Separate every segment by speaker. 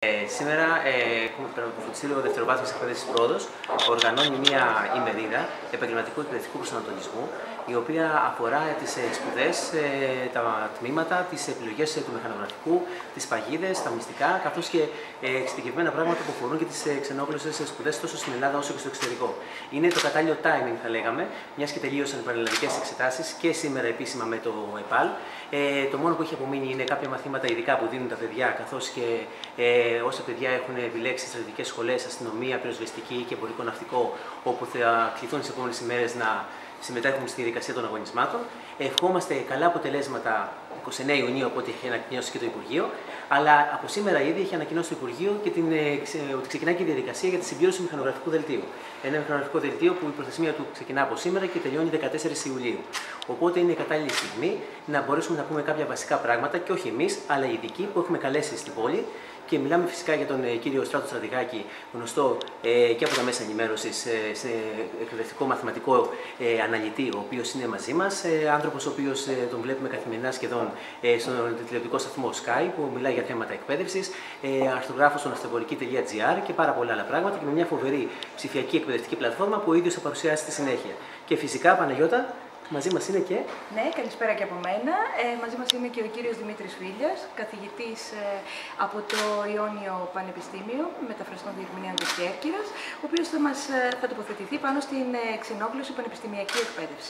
Speaker 1: Σήμερα το Φροντιστήριο Δευτεροβάθμιας Εκπαίδευσης Πρόοδος οργανώνει μια ημερίδα επαγγελματικού εκπαιδευτικού προσανατολισμού, η οποία αφορά τις σπουδές, τα τμήματα, τις επιλογές του μηχανογραφικού, τις παγίδες, τα μυστικά, καθώς και εξειδικευμένα πράγματα που αφορούν και τις ξενόγλωσσες σπουδές τόσο στην Ελλάδα όσο και στο εξωτερικό. Είναι το κατάλληλο timing, θα λέγαμε, μιας και τελείωσαν οι πανελλαδικές εξετάσεις και σήμερα επίσημα με το ΕΠΑΛ. Το μόνο που έχει απομείνει είναι κάποια μαθήματα ειδικά που δίνουν τα παιδιά, καθώς και όσα παιδιά έχουν επιλέξει στρατιωτικές σχολές, αστυνομία, πυροσβεστική και εμπορικό ναυτικό, όπου θα κληθούν τις επόμενες ημέρες να συμμετέχουν στη διαδικασία των αγωνισμάτων. Ευχόμαστε καλά αποτελέσματα 29 Ιουνίου, από ό,τι έχει ανακοινώσει και το Υπουργείο, αλλά από σήμερα ήδη έχει ανακοινώσει το Υπουργείο και ότι ξεκινάει και η διαδικασία για τη συμπλήρωση μηχανογραφικού δελτίου. Ένα μηχανογραφικό δελτίο που η προθεσμία του ξεκινά από σήμερα και τελειώνει 14 Ιουλίου. Οπότε είναι η κατάλληλη στιγμή να μπορέσουμε να πούμε κάποια βασικά πράγματα, και όχι εμείς, αλλά οι ειδικοί που έχουμε καλέσει στην πόλη. Και μιλάμε φυσικά για τον κύριο Στράτο Στρατηγάκη, γνωστό και από τα μέσα ενημέρωσης, σε εκπαιδευτικό μαθηματικό αναλυτή, ο οποίος είναι μαζί μας, άνθρωπος ο οποίος τον βλέπουμε καθημερινά σχεδόν στον τηλεοπτικό σταθμό Sky, που μιλάει για θέματα εκπαίδευσης, αρθρογράφος στο ναυτοπολική.gr και πάρα πολλά άλλα πράγματα, και με μια φοβερή ψηφιακή εκπαιδευτική πλατφόρμα που ο ίδιος θα παρουσιάσει στη συνέχεια. Και φυσικά, Παναγιώτα, μαζί μας είναι και...
Speaker 2: Ναι, καλησπέρα και από μένα. Μαζί μας είναι και ο κύριος Δημήτρης Φίλιας, καθηγητής από το Ιόνιο Πανεπιστήμιο Μεταφραστών Διερμηνέων της Κέρκυρας, ο οποίος θα τοποθετηθεί πάνω στην ξενόγλωση πανεπιστημιακή εκπαίδευση.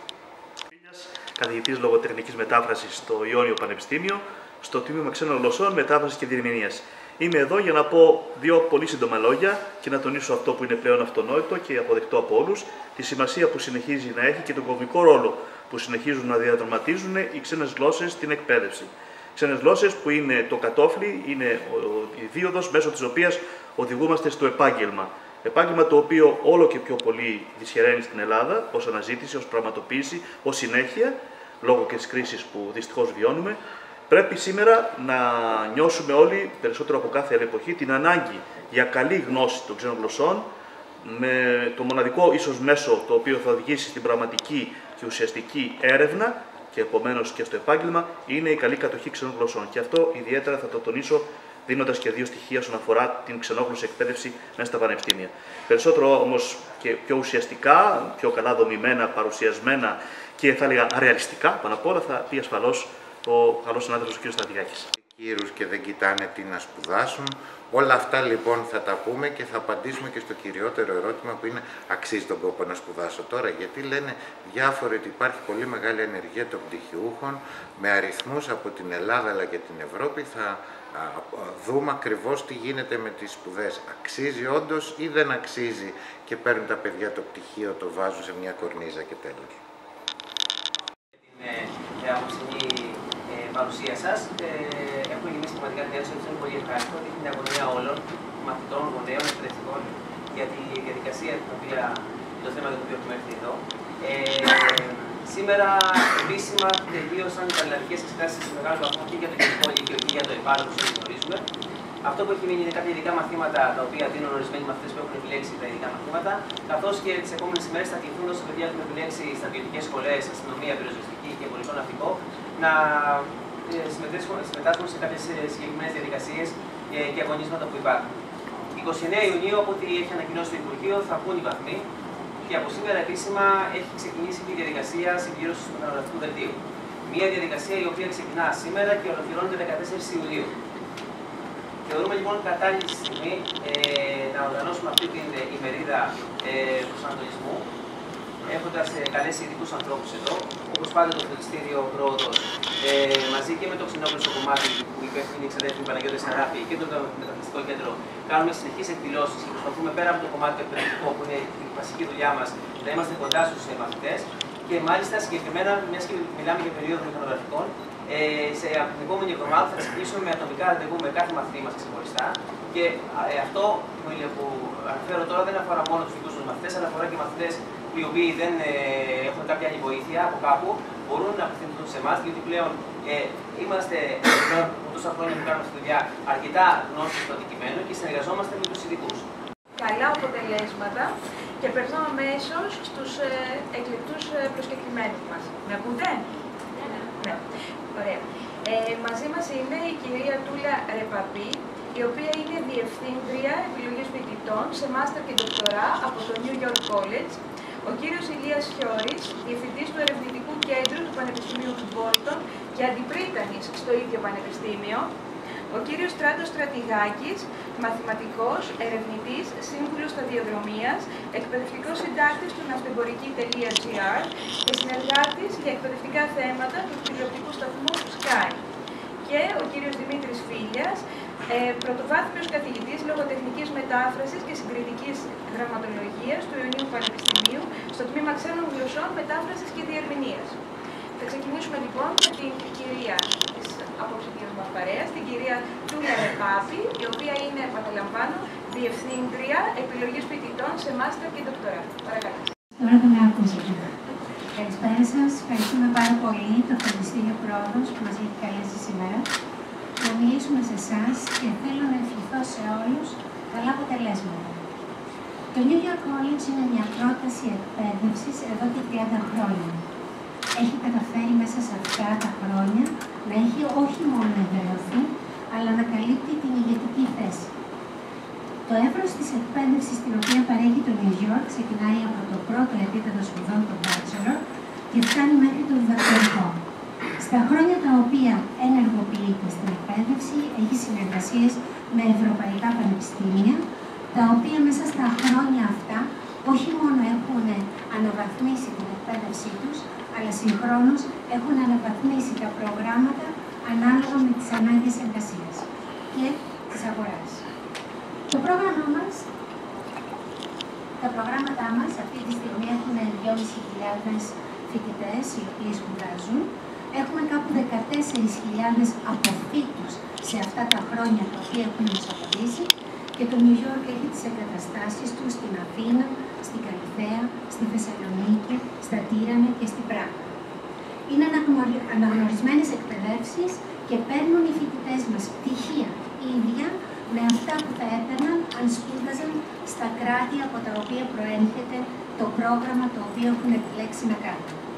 Speaker 3: Καθηγητής λογοτεχνικής μετάφρασης στο Ιόνιο Πανεπιστήμιο, στο τμήμα ξένων γλωσσών, μετάφρασης και διερμηνίας. Είμαι εδώ για να πω δύο πολύ σύντομα λόγια και να τονίσω αυτό που είναι πλέον αυτονόητο και αποδεκτό από όλους, τη σημασία που συνεχίζει να έχει και τον κομβικό ρόλο που συνεχίζουν να διαδραματίζουν οι ξένες γλώσσες στην εκπαίδευση. Ξένες γλώσσες που είναι το κατόφλι, είναι η δίωδος μέσω της οποίας οδηγούμαστε στο επάγγελμα. Επάγγελμα το οποίο όλο και πιο πολύ δυσχεραίνει στην Ελλάδα ως αναζήτηση, ως πραγματοποίηση, ως συνέχεια, λόγω και της κρίσης που δυστυχώς βιώνουμε. Πρέπει σήμερα να νιώσουμε όλοι, περισσότερο από κάθε άλλη εποχή, την ανάγκη για καλή γνώση των ξένων γλωσσών, με το μοναδικό ίσως μέσο το οποίο θα οδηγήσει στην πραγματική και ουσιαστική έρευνα και επομένως και στο επάγγελμα, είναι η καλή κατοχή ξένων γλωσσών. Και αυτό ιδιαίτερα θα το τονίσω δίνοντας και δύο στοιχεία όσον αφορά την ξενόγλωσση εκπαίδευση μέσα στα πανεπιστήμια. Περισσότερο όμως και πιο ουσιαστικά, πιο καλά δομημένα, παρουσιασμένα και θα έλεγα ρεαλιστικά, πάνω απ' όλα θα πει ασφαλώς ο καλός συνάδελφος ο κ. Στρατηγάκης.
Speaker 4: Κύρους και δεν κοιτάνε τι να σπουδάσουν. Όλα αυτά λοιπόν θα τα πούμε και θα απαντήσουμε και στο κυριότερο ερώτημα που είναι: αξίζει τον κόπο να σπουδάσω τώρα? Γιατί λένε διάφοροι ότι υπάρχει πολύ μεγάλη ανεργία των πτυχιούχων, με αριθμούς από την Ελλάδα αλλά και την Ευρώπη. Θα δούμε ακριβώς τι γίνεται με τις σπουδές. Αξίζει όντως ή δεν αξίζει, και παίρνουν τα παιδιά το πτυχίο, το βάζουν σε μια κορνίζα και τέλος.
Speaker 1: Την απόψινή παρουσία σας. Έχω γεννήσει πραγματικά την αίθουσα, είναι πολύ ευχάριστο. Δείχνει την αγωνία όλων, μαθητών, γονέων, εκπαιδευτικών, για τη διαδικασία το θέμα για το οποίο έχουμε έρθει εδώ. Σήμερα επίσημα τελείωσαν οι πανελλαδικές εξετάσεις σε μεγάλο βαθμό και για το Γενικό Λύκειο και για το ΕΠΑΛ, όπως γνωρίζουμε. Αυτό που έχει μείνει είναι κάποια ειδικά μαθήματα τα οποία δίνουν ορισμένοι μαθητές που έχουν επιλέξει τα ειδικά μαθήματα, καθώς και τις επόμενες ημέρες θα κληθούν όσα παιδιά έχουν επιλέξει στρατιωτικές σχολές, αστυνομία, πυροσβεστική και εμπορικό ναυτικό, να συμμετάσχουν σε κάποιες συγκεκριμένες διαδικασίες και αγωνίσματα που υπάρχουν. 29 Ιουνίου, από ό,τι έχει ανακοινώσει το Υπουργείο, θα βγουν οι βαθμοί, και από σήμερα επίσημα έχει ξεκινήσει και η διαδικασία συμπλήρωσης του μηχανογραφικού δελτίου. Μια διαδικασία η οποία ξεκινά σήμερα και ολοκληρώνεται 14 Ιουλίου. Θεωρούμε λοιπόν κατάλληλη στιγμή να οργανώσουμε αυτή την ημερίδα προσανατολισμού, έχοντας καλέσει ειδικούς ανθρώπους εδώ, όπως πάντα το Φροντιστήριο Πρόοδος, μαζί και με το ξενόγλωσσο κομμάτι που υπεύθυνη η ξαδέρφη Παναγιώτη Σαράπη και το Μεταφραστικό Κέντρο. Κάνουμε συνεχείς εκδηλώσεις και προσπαθούμε πέρα από το κομμάτι του εκπαιδευτικού, που είναι η βασική δουλειά μας, να είμαστε κοντά στους μαθητές. Και μάλιστα συγκεκριμένα, μιας και μιλάμε για περίοδο μηχανογραφικών, από την επόμενη εβδομάδα θα ξεκινήσουμε με ατομικά ραντεβού με κάθε μαθητή μας ξεχωριστά. Και αυτό που αναφέρω τώρα δεν αφορά μόνο τους δικούς μας μαθητές, αλλά αφορά και μαθητές οι οποίοι δεν έχουν κάποια άλλη βοήθεια από κάπου, μπορούν να απευθυνθούν σε εμάς, γιατί πλέον είμαστε από τόσα χρόνια που κάνουμε στη δουλειά αρκετά γνώστοι στο αντικειμένο και συνεργαζόμαστε με τους ειδικούς.
Speaker 2: Καλά αποτελέσματα, και περνάω αμέσως στους εκλεκτούς προσκεκλημένους μας. Με ακούτε? Ναι. Ωραία. Μαζί μας είναι η κυρία Τούλα Ρεπαπή, η οποία είναι Διευθύντρια Επιλογής Φοιτητών σε Μάστερ και Δοκτορά από το New York College, ο κύριος Ηλίας Χιώρης, Διευθυντής του Ερευνητικού Κέντρου του Πανεπιστημίου του Μπόλτον και Αντιπρίτανης στο ίδιο Πανεπιστήμιο, ο κύριος Στράτος Στρατηγάκης, μαθηματικός, ερευνητής, σύμβουλος σταδιοδρομίας, εκπαιδευτικός συντάκτης του ναυτεμπορική.gr και συνεργάτης για εκπαιδευτικά θέματα του τηλεοπτικού σταθμού Sky. Και ο κύριος Δημήτρης Φίλιας, πρωτοβάθμιος καθηγητής λογοτεχνικής μετάφρασης και συγκριτικής γραμματολογίας του Ιωνίου Πανεπιστημίου στο τμήμα Ξένων Γλωσσών, Μετάφρασης και Διερμηνίας. Θα ξεκινήσουμε λοιπόν με την κυρία της απόψητής μας παρέας, την κυρία Τούλα Ρεπάπη, η οποία είναι, επαναλαμβάνω, Διευθύντρια Επιλογής Φοιτητών σε Μάστερ και Δοκτορά. Παρακαλώ.
Speaker 5: Τώρα δεν άκουσα. Καλησπέρα σας. Ευχαριστούμε πάρα πολύ το Φροντιστήριο Πρόοδος που μας έχει καλέσει σήμερα να μιλήσουμε σε εσάς και θέλω να ευχηθώ σε όλους καλά αποτελέσματα. Το New York College είναι μια πρόταση εκπαίδευσης εδώ και 30 χρόνια. Έχει καταφέρει μέσα σε αυτά τα χρόνια να έχει όχι μόνο εδραιωθεί, αλλά να καλύπτει την ηγετική θέση. Το εύρος της εκπαίδευσης την οποία παρέχει το New York ξεκινάει από το πρώτο επίπεδο σπουδών, το Bachelor, και φτάνει μέχρι το διδακτορικό. Στα χρόνια τα οποία ενεργοποιείται στην εκπαίδευση, έχει συνεργασίες με ευρωπαϊκά πανεπιστήμια, τα οποία μέσα στα χρόνια αυτά όχι μόνο έχουν αναβαθμίσει την εκπαίδευσή τους, αλλά συγχρόνως έχουν αναβαθμίσει τα προγράμματα ανάλογα με τις ανάγκες εργασίας και της αγοράς. Τα προγράμματά μας αυτή τη στιγμή έχουν 2.500 φοιτητές οι οποίοι σπουδάζουν. Έχουμε κάπου 14.000 αποφύτους σε αυτά τα χρόνια τα οποία έχουν μεσοποδήσει και το New York έχει τις εγκαταστάσεις του στην Αθήνα, στην Καλυθέα, στη Θεσσαλονίκη, στα Τύρανα και στην Πράγα. Είναι αναγνωρισμένες εκπαιδεύσεις και παίρνουν οι φοιτητές μας πτυχία ίδια με αυτά που θα έπαιρναν αν σπούδαζαν στα κράτη από τα οποία προέρχεται το πρόγραμμα το οποίο έχουν επιλέξει να κάνουν.